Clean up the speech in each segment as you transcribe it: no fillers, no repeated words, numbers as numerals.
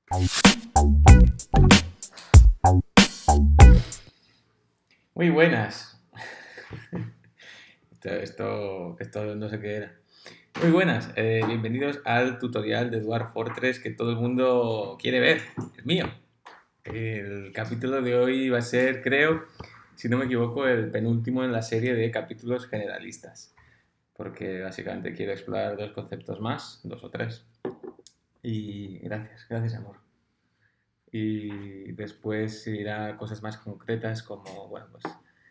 Muy buenas. Esto no sé qué era. Muy buenas. Bienvenidos al tutorial de Dwarf Fortress que todo el mundo quiere ver. El mío. El capítulo de hoy va a ser, creo, si no me equivoco, el penúltimo en la serie de capítulos generalistas. Porque básicamente quiero explorar dos conceptos más, dos o tres. Y gracias amor. Y después irá a cosas más concretas como, bueno, pues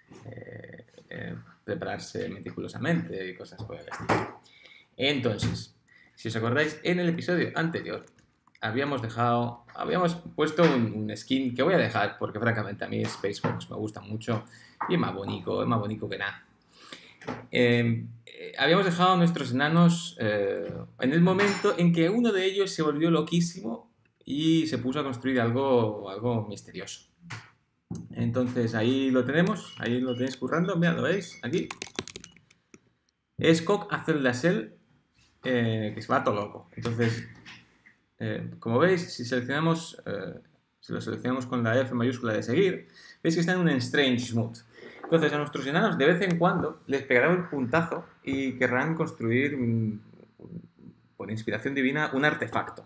prepararse meticulosamente y cosas por el estilo. Entonces, si os acordáis, en el episodio anterior habíamos puesto un skin que voy a dejar porque francamente a mí Space Fox me gusta mucho y es más bonito que nada. Habíamos dejado a nuestros enanos en el momento en que uno de ellos se volvió loquísimo y se puso a construir algo misterioso. Entonces ahí lo tenéis currando, mira, lo veis, aquí. Es Coq Azeldasel, que se va todo loco. Entonces, como veis, si lo seleccionamos con la F mayúscula de seguir, veis que está en un Strange Mood. Entonces, a nuestros enanos de vez en cuando les pegará un puntazo y querrán construir, por inspiración divina, un artefacto.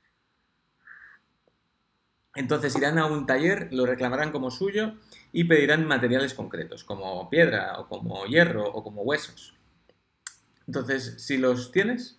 Entonces irán a un taller, lo reclamarán como suyo y pedirán materiales concretos, como piedra, o como hierro, o como huesos. Entonces, si los tienes,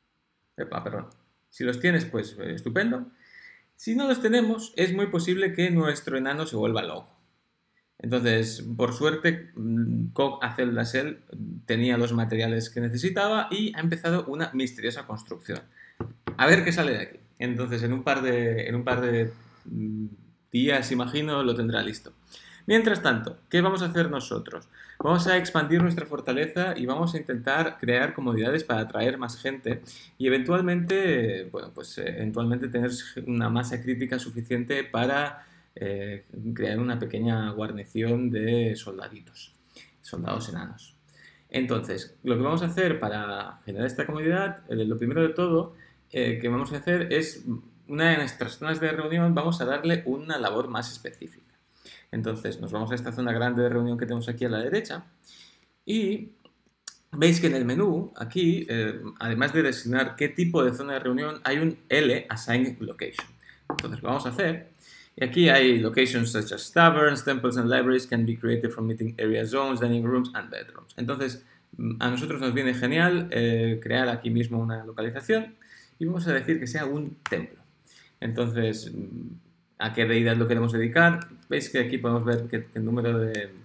pues estupendo. Si no los tenemos, es muy posible que nuestro enano se vuelva loco. Entonces, por suerte, Cog Azeldasel tenía los materiales que necesitaba y ha empezado una misteriosa construcción. A ver qué sale de aquí. Entonces, en un par de días, imagino, lo tendrá listo. Mientras tanto, ¿qué vamos a hacer nosotros? Vamos a expandir nuestra fortaleza y vamos a intentar crear comodidades para atraer más gente y eventualmente, eventualmente tener una masa crítica suficiente para crear una pequeña guarnición de soldados enanos. Entonces, lo que vamos a hacer para generar esta comodidad, lo primero de todo que vamos a hacer es, una de nuestras zonas de reunión, vamos a darle una labor más específica. Entonces, nos vamos a esta zona grande de reunión que tenemos aquí a la derecha y veis que en el menú, aquí, además de designar qué tipo de zona de reunión, hay un L, Assign Location. Entonces, lo vamos a hacer. Y aquí hay locations such as taverns, temples and libraries can be created from meeting area zones, dining rooms and bedrooms. Entonces, a nosotros nos viene genial crear aquí mismo una localización y vamos a decir que sea un templo. Entonces, ¿a qué deidad lo queremos dedicar? Veis que aquí podemos ver que el número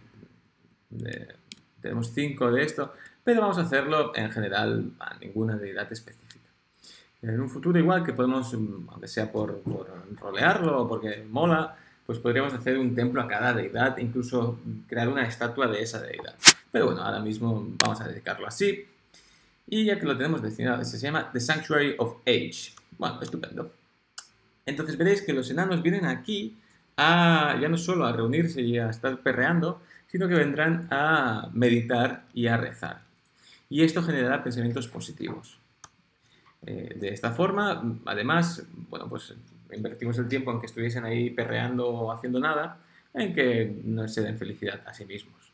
tenemos 5 de esto, pero vamos a hacerlo en general a ninguna deidad específica. En un futuro igual que podemos, aunque sea por rolearlo o porque mola, pues podríamos hacer un templo a cada deidad, incluso crear una estatua de esa deidad. Pero bueno, ahora mismo vamos a dedicarlo así. Y ya que lo tenemos destinado, se llama The Sanctuary of Age. Bueno, estupendo. Entonces veréis que los enanos vienen aquí ya no solo a reunirse y a estar perreando, sino que vendrán a meditar y a rezar. Y esto generará pensamientos positivos. De esta forma, además, bueno, pues invertimos el tiempo en que estuviesen ahí perreando o haciendo nada, en que no se den felicidad a sí mismos.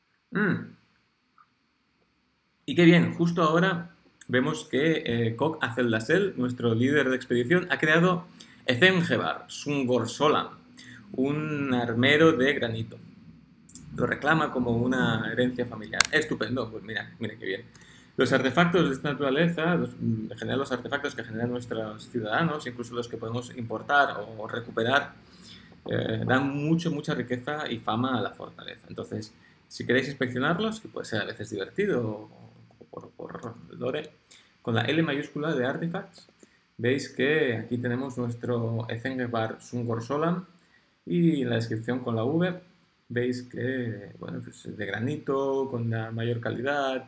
Y qué bien, justo ahora vemos que Cog Azeldasel, nuestro líder de expedición, ha creado Ezengebar Sungorsolam, un armero de granito. Lo reclama como una herencia familiar. Estupendo, pues mira qué bien. Los artefactos de esta naturaleza, en general los artefactos que generan nuestros ciudadanos, incluso los que podemos importar o recuperar, dan mucha riqueza y fama a la fortaleza. Entonces, si queréis inspeccionarlos, que puede ser a veces divertido o por lore, con la L mayúscula de Artifacts, veis que aquí tenemos nuestro Ezengebar Sungorsolam y en la descripción con la V veis que, bueno, pues es de granito, con la mayor calidad.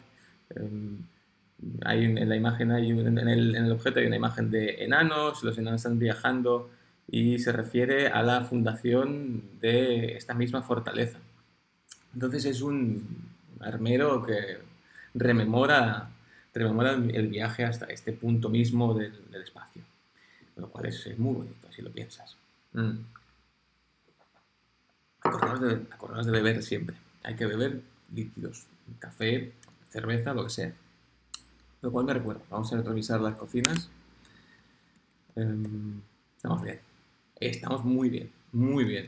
En la imagen en el objeto hay una imagen de enanos, los enanos están viajando y se refiere a la fundación de esta misma fortaleza. Entonces es un armero que rememora el viaje hasta este punto mismo del espacio. lo cual es muy bonito, si lo piensas. Acordaos de beber siempre. Hay que beber líquidos, café, cerveza, lo que sea. Lo cual me recuerda, vamos a revisar las cocinas. Estamos bien. Estamos muy bien, muy bien.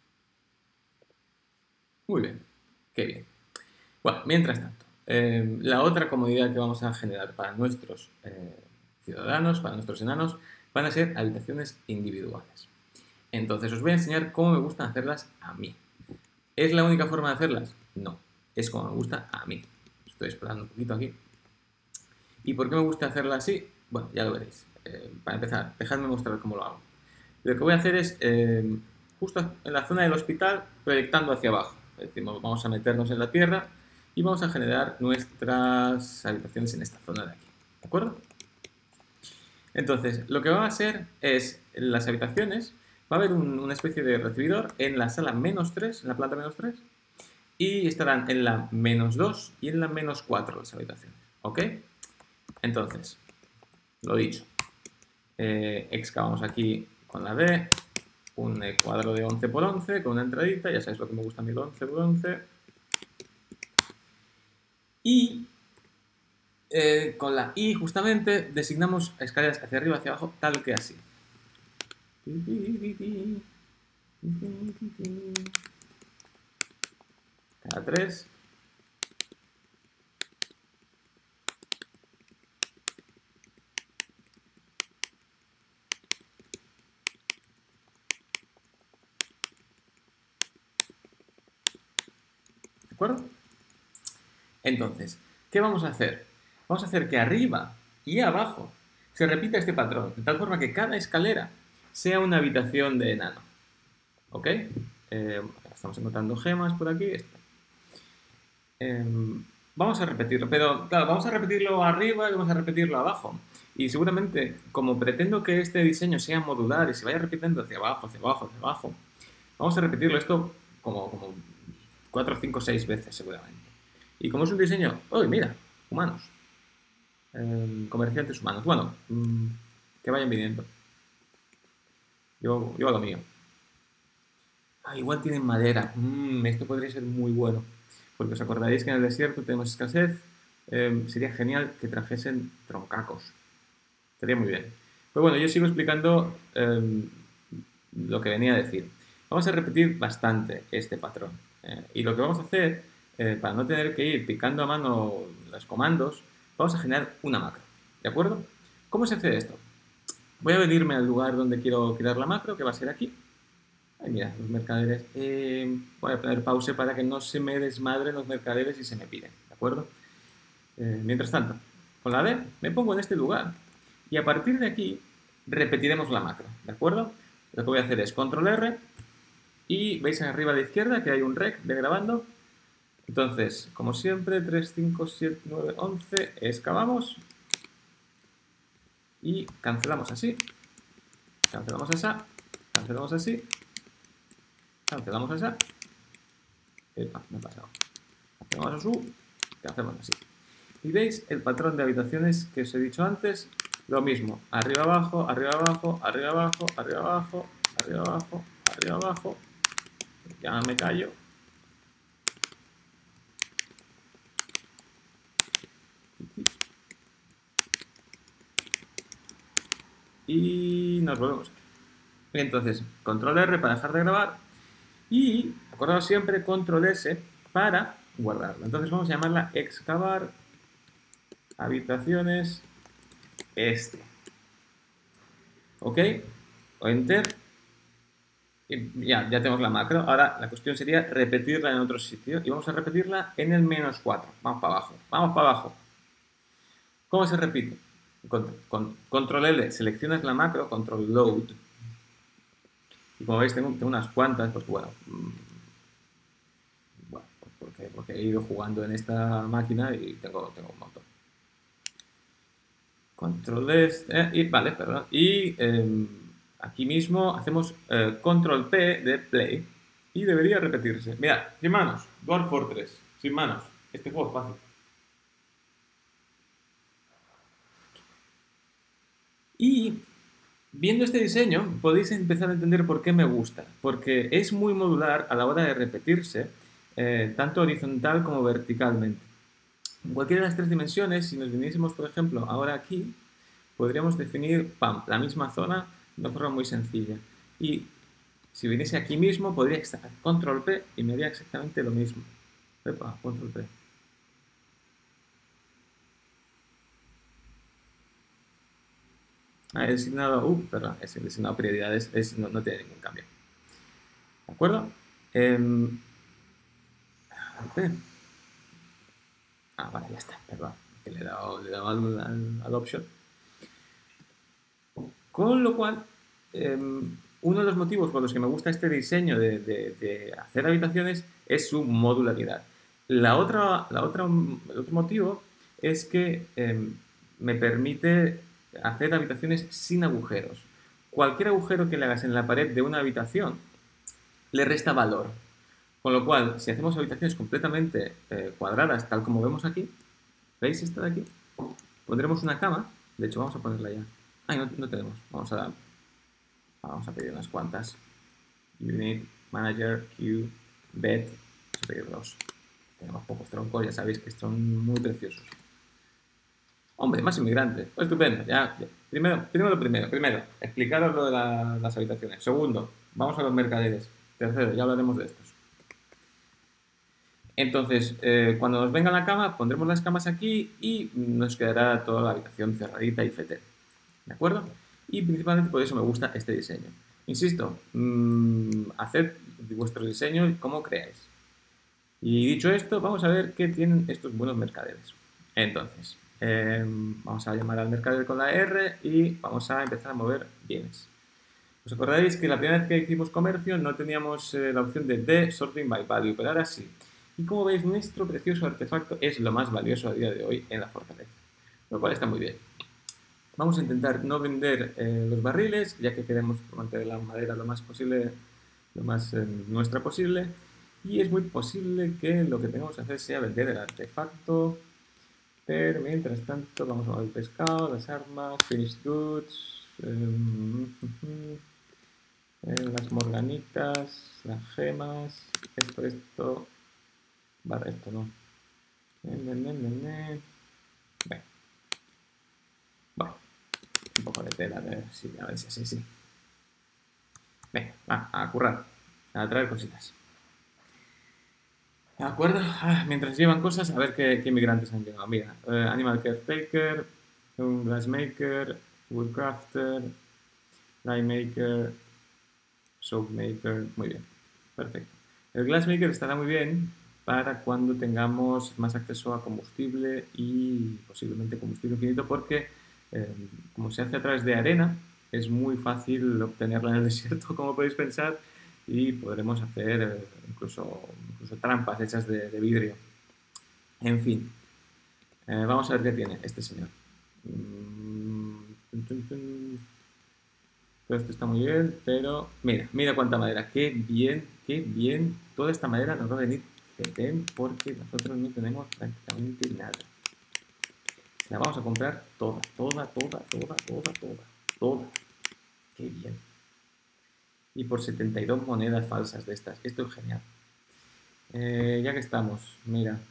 Muy bien, qué bien. Bueno, mientras tanto, la otra comodidad que vamos a generar para nuestros ciudadanos, para nuestros enanos, van a ser habitaciones individuales. Entonces os voy a enseñar cómo me gustan hacerlas a mí. ¿Es la única forma de hacerlas? No, es como me gusta a mí. Estoy explorando un poquito aquí. ¿Y por qué me gusta hacerlas así? Bueno, ya lo veréis. Para empezar, dejadme mostrar cómo lo hago. Lo que voy a hacer es, justo en la zona del hospital, proyectando hacia abajo. Es decir, vamos a meternos en la tierra y vamos a generar nuestras habitaciones en esta zona de aquí. ¿De acuerdo? Entonces, lo que va a hacer es, en las habitaciones, va a haber una especie de recibidor en la sala -3, en la planta -3, y estarán en la -2 y en la -4 las habitaciones. ¿Ok? Entonces, lo dicho, excavamos aquí con la D un cuadro de 11 por 11 con una entradita, ya sabéis lo que me gusta a mí, 11 por 11. Y con la I justamente designamos escaleras hacia arriba, hacia abajo, tal que así. Cada 3. ¿De acuerdo? Entonces, ¿qué vamos a hacer? Vamos a hacer que arriba y abajo se repita este patrón, de tal forma que cada escalera sea una habitación de enano. ¿Ok? Estamos encontrando gemas por aquí. Vamos a repetirlo, pero claro, vamos a repetirlo arriba y vamos a repetirlo abajo. Y seguramente, como pretendo que este diseño sea modular y se vaya repitiendo hacia abajo, hacia abajo, hacia abajo, vamos a repetirlo esto como 4, 5, 6 veces seguramente. Y como es un diseño, ¡uy, mira! Humanos. Comerciantes humanos. Bueno, que vayan viniendo. Yo a lo mío. Ah, igual tienen madera. Esto podría ser muy bueno. Porque os acordaréis que en el desierto tenemos escasez. Sería genial que trajesen troncacos. Estaría muy bien. Pero bueno, yo sigo explicando lo que venía a decir. Vamos a repetir bastante este patrón. Y lo que vamos a hacer, para no tener que ir picando a mano los comandos, vamos a generar una macro. ¿De acuerdo? ¿Cómo se hace esto? Voy a venirme al lugar donde quiero crear la macro, que va a ser aquí. Ay, mira, los mercaderes. Voy a poner pause para que no se me desmadren los mercaderes y se me piden, ¿de acuerdo? Mientras tanto, con la D me pongo en este lugar y a partir de aquí repetiremos la macro, ¿de acuerdo? Lo que voy a hacer es control R y veis arriba a la izquierda que hay un rec de grabando. Entonces, como siempre, 3, 5, 7, 9, 11, excavamos y cancelamos así, cancelamos esa, cancelamos así, cancelamos esa. Epa, me he pasado. Cancelamos a su, cancelamos así. Y veis el patrón de habitaciones que os he dicho antes, lo mismo, arriba abajo, arriba abajo, arriba abajo, arriba abajo, arriba abajo, arriba abajo. Ya me callo. Y nos volvemos. Entonces, control R para dejar de grabar y, acordaos siempre, control S para guardarla. Entonces vamos a llamarla excavar habitaciones este. ¿Ok? O enter. Y ya tenemos la macro. Ahora la cuestión sería repetirla en otro sitio. Y vamos a repetirla en el -4. Vamos para abajo. Vamos para abajo. ¿Cómo se repite? Con control L seleccionas la macro, control load. Y como veis tengo unas cuantas, porque bueno, porque he ido jugando en esta máquina y tengo un montón. Control S, vale, perdón. Y aquí mismo hacemos control P de play y debería repetirse. Mirad, sin manos, Dwarf Fortress, sin manos. Este juego es fácil. Y Viendo este diseño podéis empezar a entender por qué me gusta, porque es muy modular a la hora de repetirse, tanto horizontal como verticalmente. En cualquiera de las tres dimensiones, si nos viniésemos, por ejemplo, ahora aquí, podríamos definir, pam, la misma zona de una forma muy sencilla. Y si viniese aquí mismo, podría estar control P y me haría exactamente lo mismo. Epa, control P. He designado, perdón, he designado prioridades, no tiene ningún cambio. ¿De acuerdo? Vale, ya está, perdón, que le he dado al option. Con lo cual, uno de los motivos por los que me gusta este diseño de hacer habitaciones es su modularidad. El otro motivo es que me permite hacer habitaciones sin agujeros. Cualquier agujero que le hagas en la pared de una habitación le resta valor. Con lo cual, si hacemos habitaciones completamente cuadradas, tal como vemos aquí, ¿veis esta de aquí? Pondremos una cama, de hecho vamos a ponerla ya. No tenemos, vamos a pedir unas cuantas. Unit, Manager, Queue, Bed, vamos a pedir dos. Tenemos pocos troncos, ya sabéis que son muy preciosos. Hombre, más inmigrantes. Pues estupendo. Ya. Primero, explicaros lo de las habitaciones. Segundo, vamos a los mercaderes. Tercero, ya hablaremos de estos. Entonces, cuando nos venga la cama, pondremos las camas aquí y nos quedará toda la habitación cerradita y fete. ¿De acuerdo? Y principalmente por eso me gusta este diseño. Insisto, haced vuestro diseño como creáis. Y dicho esto, vamos a ver qué tienen estos buenos mercaderes. Entonces, vamos a llamar al mercader con la R y vamos a empezar a mover bienes. ¿Os acordaréis que la primera vez que hicimos comercio no teníamos la opción de Sorting by Value, pero ahora sí? Y como veis, nuestro precioso artefacto es lo más valioso a día de hoy en la fortaleza, lo cual está muy bien. Vamos a intentar no vender los barriles, ya que queremos mantener la madera lo más posible, lo más nuestra posible. Y es muy posible que lo que tengamos que hacer sea vender el artefacto. Pero mientras tanto vamos a mover el pescado, las armas, finished goods, las morganitas, las gemas, esto, vale, esto no. Bueno, un poco de tela, a ver si así, sí. Venga, va, a currar, a traer cositas. ¿De acuerdo? Mientras llevan cosas, a ver qué inmigrantes han llegado. Mira, Animal Caretaker, un Glassmaker, Woodcrafter, Lighmaker, Soapmaker. Muy bien, perfecto. El Glassmaker estará muy bien para cuando tengamos más acceso a combustible y posiblemente combustible infinito, porque como se hace a través de arena, es muy fácil obtenerla en el desierto, como podéis pensar, y podremos hacer incluso trampas hechas de vidrio. En fin, vamos a ver qué tiene este señor. Todo esto está muy bien, pero mira cuánta madera. Qué bien. Toda esta madera nos va a venir bien porque nosotros no tenemos prácticamente nada. La vamos a comprar toda. Qué bien. Y por 72 monedas falsas de estas. Esto es genial. Ya que estamos, mira.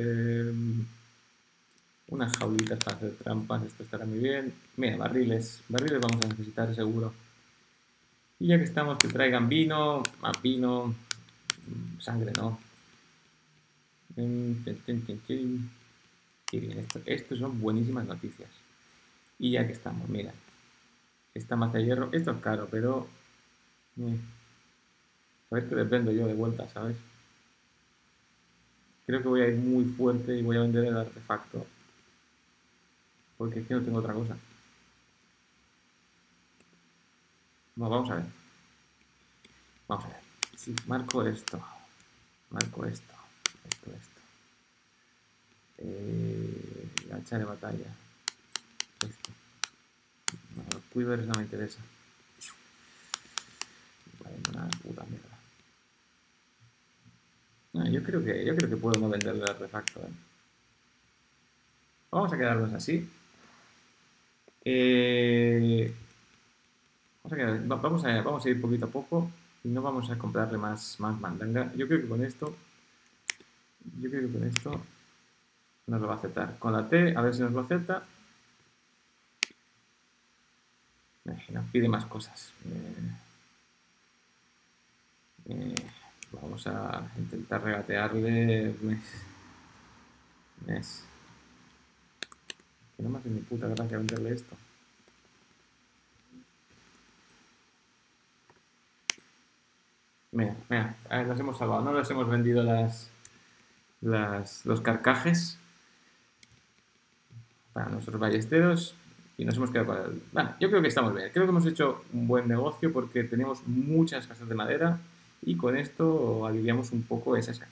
Unas jaulitas para hacer trampas. Esto estará muy bien. Mira, barriles. Barriles vamos a necesitar seguro. Y ya que estamos, que traigan vino. Más vino. Sangre no. Qué bien. Esto son buenísimas noticias. Y ya que estamos, mira. Esta maza de hierro. Esto es caro, pero... a ver que dependo yo de vuelta, ¿sabes? Creo que voy a ir muy fuerte y voy a vender el artefacto. Porque es que no tengo otra cosa. No, vamos a ver. Si marco esto. La hacha de batalla. Esto. No, los quivers no me interesa. Vale, una puta mierda. No, yo creo que puedo no vender el artefacto. Vamos a quedarnos así. Vamos a ir poquito a poco y no vamos a comprarle más mandanga. Yo creo que con esto nos lo va a aceptar. Con la T, a ver si nos lo acepta. Nos pide más cosas. Vamos a intentar regatearle. Que no me hace ni puta gracia venderle esto. Mira, las hemos salvado. No les hemos vendido los carcajes para nuestros ballesteros y nos hemos quedado con el... Bueno, yo creo que estamos bien. Creo que hemos hecho un buen negocio porque tenemos muchas casas de madera y con esto aliviamos un poco esa escasez.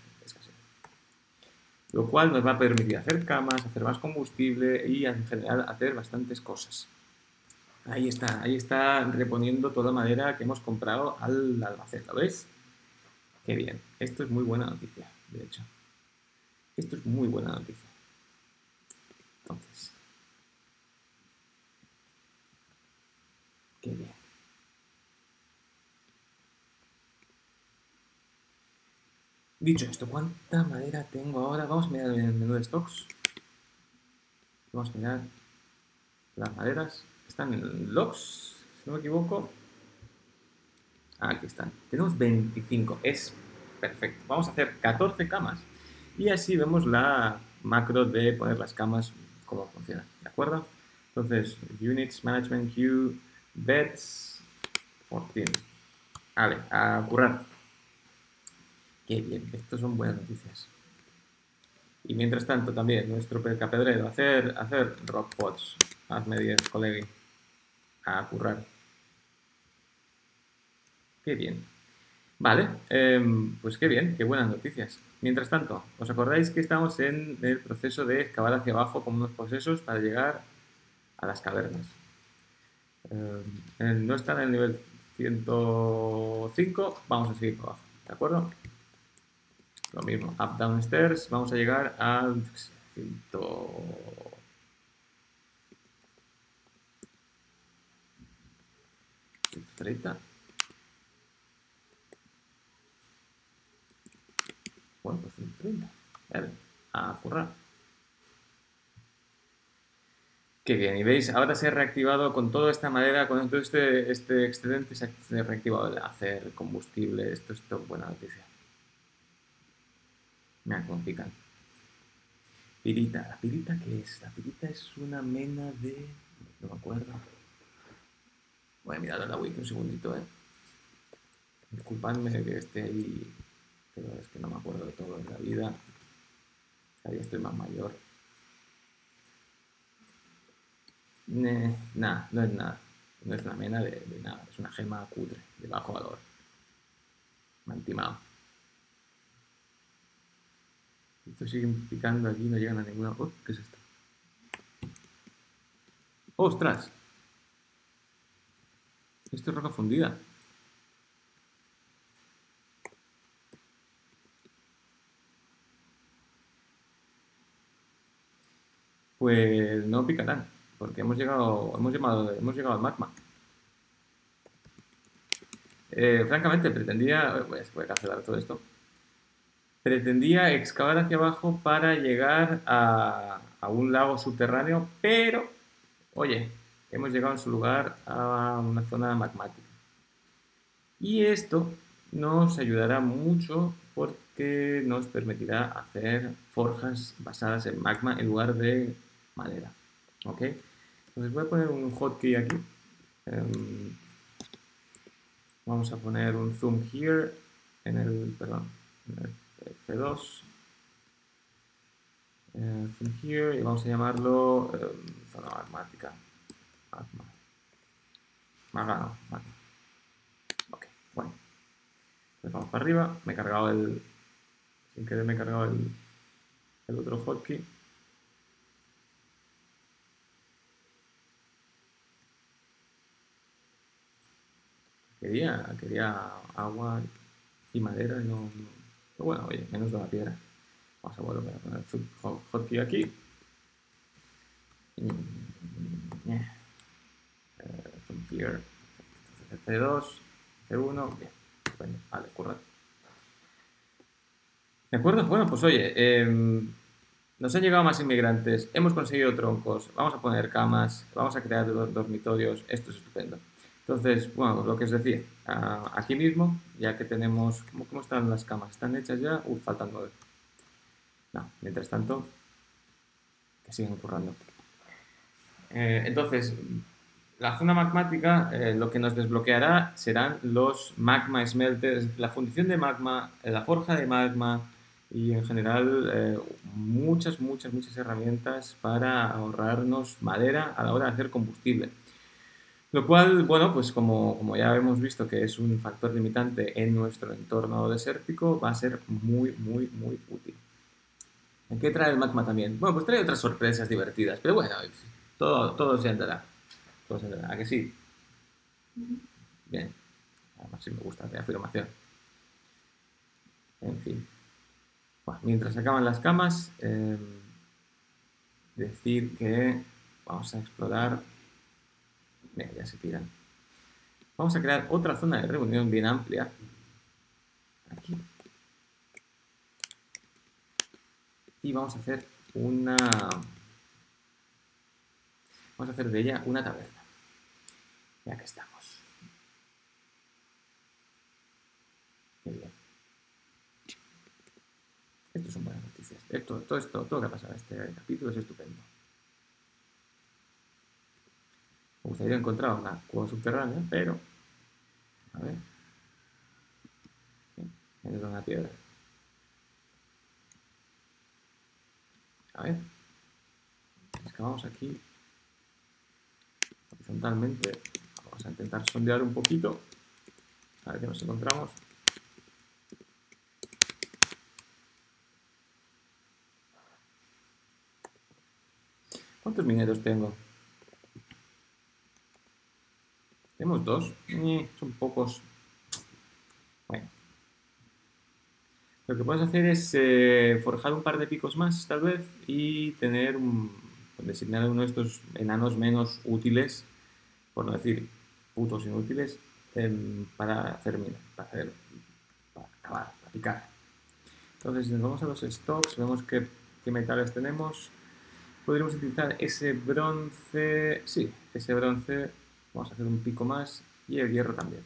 Lo cual nos va a permitir hacer camas, hacer más combustible y en general hacer bastantes cosas. Ahí está reponiendo toda la madera que hemos comprado al almacén, ¿lo ves? Qué bien. Esto es muy buena noticia, de hecho. Esto es muy buena noticia. Entonces, qué bien. Dicho esto, ¿cuánta madera tengo ahora? Vamos a mirar en el menú de stocks. Vamos a mirar las maderas. Están en logs, si no me equivoco. Aquí están. Tenemos 25. Es perfecto. Vamos a hacer 14 camas. Y así vemos la macro de poner las camas, cómo funciona. ¿De acuerdo? Entonces, Units, Management Queue, Beds, 14. Vale, a currar. Qué bien, estas son buenas noticias. Y mientras tanto también, nuestro percapedrero, hacer rock pots. Hazme 10, colegui. A currar. Qué bien. Vale, pues qué bien, qué buenas noticias. Mientras tanto, ¿os acordáis que estamos en el proceso de excavar hacia abajo como unos procesos para llegar a las cavernas? No están en el nivel 105, vamos a seguir por abajo, ¿de acuerdo? Lo mismo, up, down, stairs, vamos a llegar al 130. Bueno, pues 130. Vale, a currar. Qué bien, y veis, ahora se ha reactivado con toda esta madera, con todo este excedente, se ha reactivado el hacer combustible. Esto es buena noticia. Mira cómo pican. Pirita. ¿La pirita qué es? La pirita es una mena de... No me acuerdo. Voy a mirar a la wiki un segundito, Disculpadme que esté ahí, pero es que no me acuerdo de todo en la vida. Cada día estoy más mayor. Nada, no es nada. No es una mena de nada. Es una gema cutre, de bajo valor. Me han timado. Estos siguen picando aquí, no llegan a ninguna... Oh, ¿qué es esto? ¡Ostras! Esto es roca fundida. Pues no picarán, porque hemos llegado al magma. Francamente, voy a cancelar todo esto. Pretendía excavar hacia abajo para llegar a un lago subterráneo, pero, oye, hemos llegado en su lugar a una zona magmática. Y esto nos ayudará mucho porque nos permitirá hacer forjas basadas en magma en lugar de madera. ¿Ok? Entonces voy a poner un hotkey aquí. Vamos a poner un zoom here en el F2. Zoom here y vamos a llamarlo zona magmática. Magma. Ok, bueno. Entonces vamos para arriba. Me he cargado sin querer me he cargado el otro hotkey. Quería agua y madera y no... Pero bueno, oye, menos de la piedra. Vamos a volver a poner el hotkey aquí. From here. C2, C1, bien. Bueno, vale, currado. ¿De acuerdo? Bueno, pues oye, nos han llegado más inmigrantes, hemos conseguido troncos, vamos a poner camas, vamos a crear dormitorios, esto es estupendo. Entonces, bueno, lo que os decía, aquí mismo, ya que tenemos... ¿Cómo están las camas? ¿Están hechas ya? Faltan 9. No, mientras tanto, que siguen currando. Entonces, la zona magmática lo que nos desbloqueará serán los magma smelters, la fundición de magma, la forja de magma y en general muchas herramientas para ahorrarnos madera a la hora de hacer combustible. Lo cual, bueno, pues como ya hemos visto que es un factor limitante en nuestro entorno desértico, va a ser muy útil. ¿Qué trae el magma también? Bueno, pues trae otras sorpresas divertidas, pero bueno, todo se andará. Todo se andará. ¿A que sí? Bien. Además sí me gusta la afirmación. En fin. Bueno, mientras acaban las camas, decir que vamos a explorar... Mira, ya se tiran. Vamos a crear otra zona de reunión bien amplia. Aquí. Y vamos a hacer una... Vamos a hacer de ella una taberna. Ya que estamos. Qué bien. Esto son buenas noticias. Todo lo que ha pasado en este capítulo es estupendo. Me gustaría encontrar una cueva subterránea, pero... A ver. Es una piedra. A ver. Excavamos aquí. Horizontalmente. Vamos a intentar sondear un poquito. A ver qué nos encontramos. ¿Cuántos mineros tengo? Tenemos 2. Son pocos. Bueno. Lo que puedes hacer es forjar un par de picos más, tal vez, y tener designar uno de estos enanos menos útiles, por no decir putos inútiles, para hacer mina, para cavar, para picar. Entonces, si nos vamos a los stocks, vemos qué metales tenemos. Podríamos utilizar ese bronce, sí, ese bronce. Vamos a hacer un pico más y el hierro también.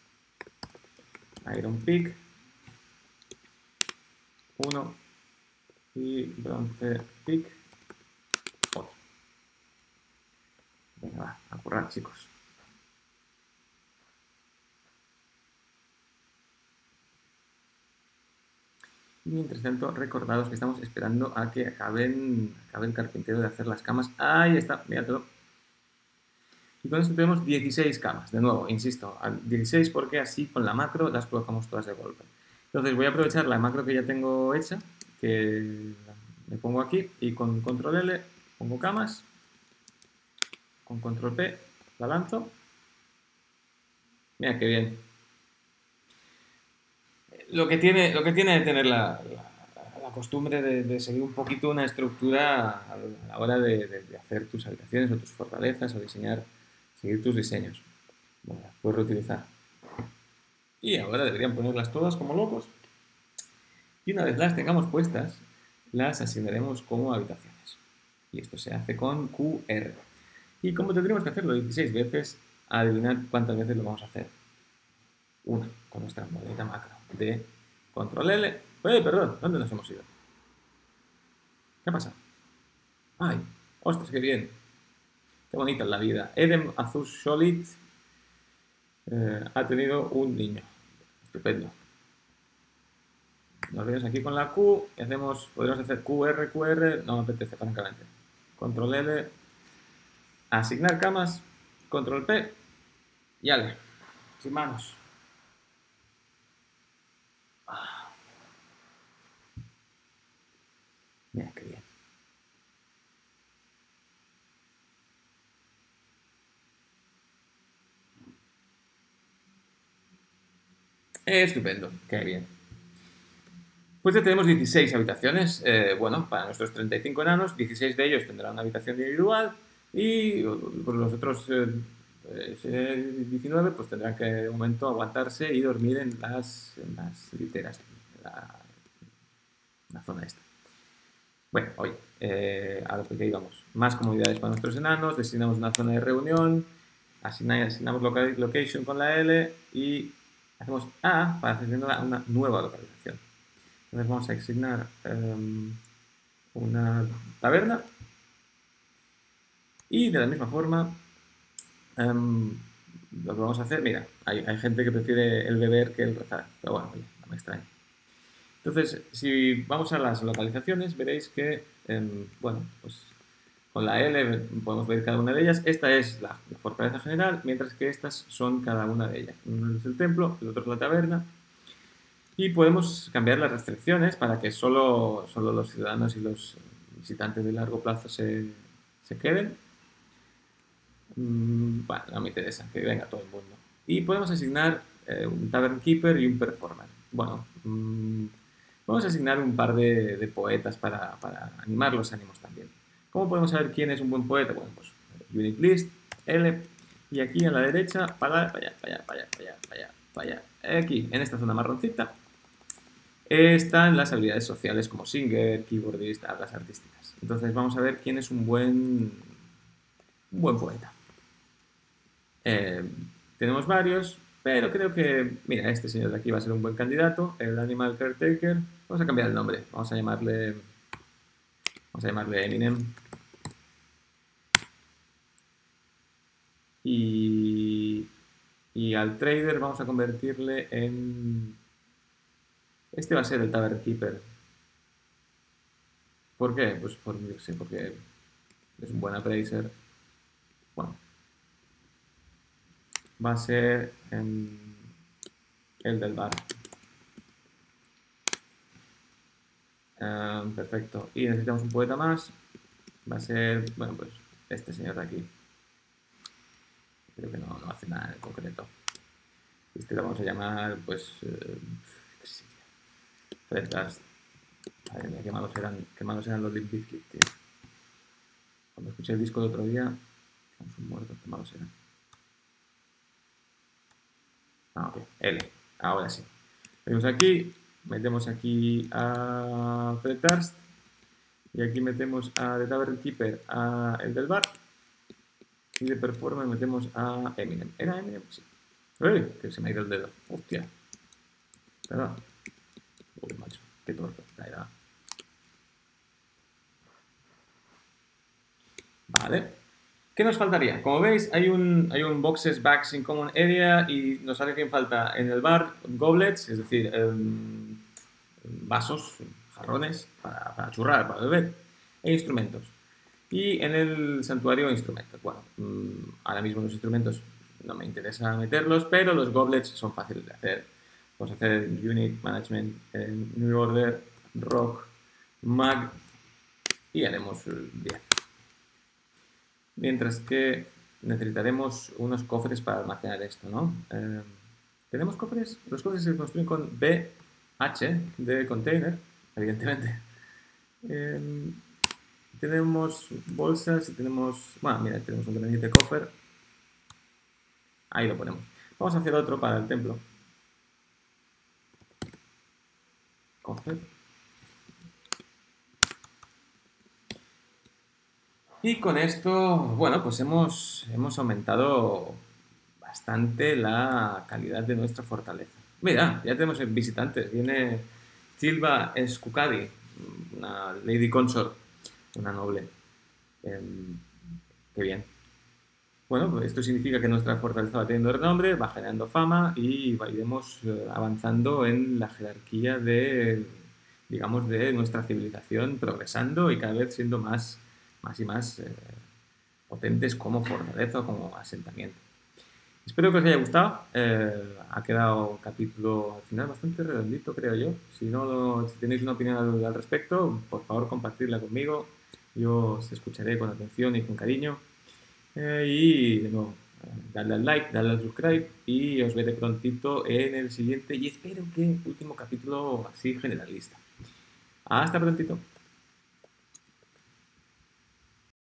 Iron pick. 1 y bronce pick. Otro. Venga, va, a currar, chicos. Y mientras tanto, recordados que estamos esperando a que acabe el carpintero de hacer las camas. Ahí está, mira todo. Y con esto tenemos 16 camas. De nuevo, insisto, 16 porque así con la macro las colocamos todas de golpe. Entonces voy a aprovechar la macro que ya tengo hecha, que me pongo aquí y con control L pongo camas, con control P la lanzo. Mira qué bien. Lo que tiene de tener la costumbre de seguir un poquito una estructura a la hora de hacer tus habitaciones o tus fortalezas o seguir tus diseños. Bueno, las puedes reutilizar. Y ahora deberían ponerlas todas como locos. Y una vez las tengamos puestas, las asignaremos como habitaciones. Y esto se hace con QR. Y como tendríamos que hacerlo 16 veces, adivinad cuántas veces lo vamos a hacer. Una, con nuestra monedita macro de control L. Perdón, ¿dónde nos hemos ido? ¿Qué pasa? ¡Ay! ¡Ostras, qué bien! ¡Qué bonita es la vida! Edem Azus Solid ha tenido un niño. Estupendo. Nos vemos aquí con la Q y podríamos hacer QR, no me apetece, francamente. Control L, asignar camas, control P y ale, sin manos. Mira qué bien. Estupendo, qué bien. Pues ya tenemos 16 habitaciones. Bueno, para nuestros 35 enanos, 16 de ellos tendrán una habitación individual y pues los otros pues, 19, pues tendrán que de momento aguantarse y dormir en las literas, en la zona esta. Bueno, oye, a lo que íbamos. Más comodidades para nuestros enanos, designamos una zona de reunión, asignamos location con la L y hacemos A para asignar una nueva localización. Entonces vamos a asignar una taberna y de la misma forma lo que vamos a hacer, mira, hay gente que prefiere el beber que el rezar, pero bueno, oye, no me extraña. Entonces, si vamos a las localizaciones, veréis que, bueno, pues con la L podemos ver cada una de ellas. Esta es la fortaleza general, mientras que estas son cada una de ellas. Uno es el templo, el otro es la taberna. Y podemos cambiar las restricciones para que solo los ciudadanos y los visitantes de largo plazo se queden. Bueno, no me interesa, que venga todo el mundo. Y podemos asignar un Tavern Keeper y un Performer. Bueno, vamos a asignar un par de poetas para animar los ánimos también. ¿Cómo podemos saber quién es un buen poeta? Bueno, pues Unit List, L, y aquí a la derecha, para allá. Aquí, en esta zona marroncita, están las habilidades sociales como singer, keyboardist, hablas artísticas. Entonces vamos a ver quién es un buen poeta. Tenemos varios, pero creo que, mira, este señor de aquí va a ser un buen candidato, el Animal Caretaker. Vamos a cambiar el nombre, vamos a llamarle Eminem. Y al trader vamos a convertirle en... Este va a ser el Tavern Keeper. ¿Por qué? Pues yo sé, porque es un buen appraiser. Bueno. Va a ser el del bar. Perfecto. Y necesitamos un poeta más. Va a ser, bueno, pues este señor de aquí. Creo que no hace nada en concreto. Este lo vamos a llamar, pues, Fred Durst. Madre mía, qué malos eran los Limp Bizkit, tío. Cuando escuché el disco el otro día, estamos muertos, qué malos eran. Ok, L. Ahora sí. Venimos aquí, metemos aquí a Fred Durst y aquí metemos a The Tavern Keeper, a el del bar, y de Performer metemos a Eminem. ¿Era Eminem? Sí. ¡Uy! Que se me ha ido el dedo. Hostia. ¿Verdad? Uy, macho. Qué torpe. Ahí va. Vale. ¿Qué nos faltaría? Como veis, hay un Boxes, Bags in Common Area y nos hace que falta en el bar goblets, es decir, vasos, jarrones para churrar, para beber, e instrumentos. Y en el santuario instrumentos. Bueno, ahora mismo los instrumentos no me interesa meterlos, pero los goblets son fáciles de hacer. Vamos a hacer Unit, Management, New Order, Rock, Mag y haremos 10. Mientras que necesitaremos unos cofres para almacenar esto, ¿no? ¿Tenemos cofres? Los cofres se construyen con BH de container, evidentemente. Tenemos bolsas y tenemos... Bueno, mira, tenemos un granite cofre. Ahí lo ponemos. Vamos a hacer otro para el templo. Cofre. Y con esto, bueno, pues hemos aumentado bastante la calidad de nuestra fortaleza. Mira, ya tenemos visitantes. Viene Silva Escucadi, una Lady Consort, una noble. Qué bien. Bueno, pues esto significa que nuestra fortaleza va teniendo renombre, va generando fama y iremos avanzando en la jerarquía de, digamos, de nuestra civilización, progresando y cada vez siendo más y más potentes como fortaleza o como asentamiento. Espero que os haya gustado. Ha quedado un capítulo al final bastante redondito, creo yo. Si tenéis una opinión al respecto, por favor compartirla conmigo. Yo os escucharé con atención y con cariño. Y de nuevo, dadle al like, dadle al subscribe y os veré prontito en el siguiente y espero que último capítulo así generalista. Hasta prontito.